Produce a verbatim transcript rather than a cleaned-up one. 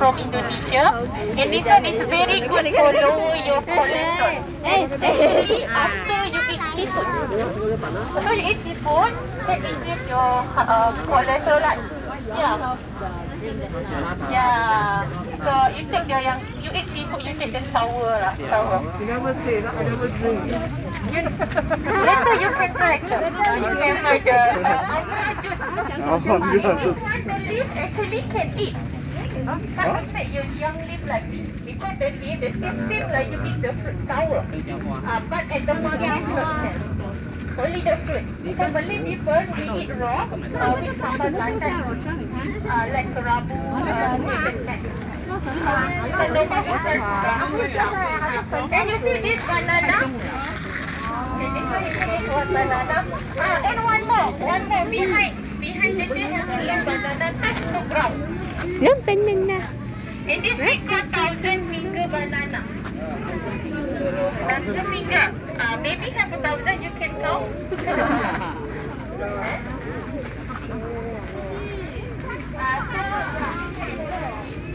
from Indonesia, and this one is very good for lower your cholesterol. Especially after you eat seafood. So you eat seafood, can increase your uh, cholesterol. Like, yeah. Yeah. So you take the yang you eat seafood, you take the sour lah, sour. You never say, I never drink. You, later you can try, sir. Uh, you can try the uh, almond juice. Uh, this one, the leaf actually can eat. Uh, but huh? Take your young leaf like this. Because the leaf, the taste seems like you eat the fruit sour. Uh, but at the moment it's not sense. Only the fruit. For Malay people, we eat raw uh, with sambal belacan. Uh, like kerabu, uh, so no and you see this banana? Okay, this one you see this one banana. Uh, and one more, one more behind. Behind the tree have a little banana touch to ground. Look, banana. And this we call thousand finger banana. Thousand finger.